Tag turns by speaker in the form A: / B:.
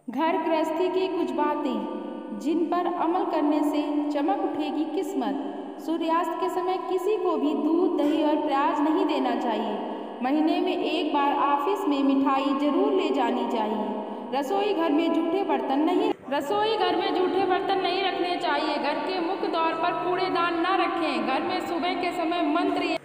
A: घर गृहस्थी की कुछ बातें जिन पर अमल करने से चमक उठेगी किस्मत। सूर्यास्त के समय किसी को भी दूध, दही और प्याज नहीं देना चाहिए। महीने में एक बार ऑफिस में मिठाई जरूर ले जानी चाहिए। रसोई घर में जूठे बर्तन नहीं रखने चाहिए। घर के मुख्य द्वार पर कूड़ेदान न रखें। घर में सुबह के समय मंत्र